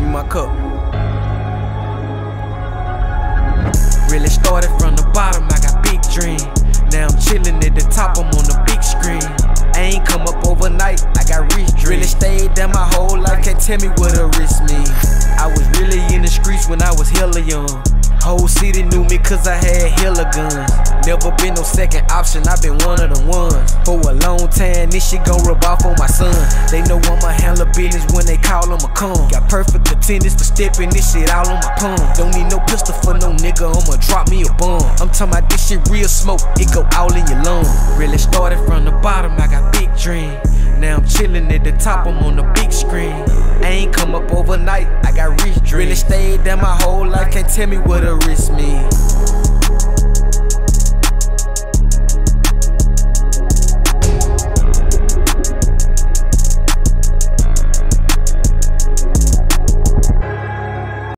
Hand me my cup. Really started from the bottom, I got big dreams. Now I'm chillin' at the top, I'm on the big screen. I ain't come up overnight, I got rich dreams. Really stayed down my whole life, can't tell me what a risk mean. I was really in the streets when I was hella young. Whole city knew me cause I had hella guns. Never been no second option, I been one of the ones. For a long time, this shit gon' rub off on my son. They know I'ma handle business when they call I'ma come. Got perfect attendance for stepping this shit all on my palm. Don't need no pistol for no nigga, I'ma drop me a bomb. I'm talking about this shit real smoke, it go all in your lungs. Really started from the bottom, I got big dreams. Now I'm chillin' at the top, I'm on the big screen. I ain't come up overnight, I got rich dreams. Really stayed down my whole life, can't tell me what a risk mean.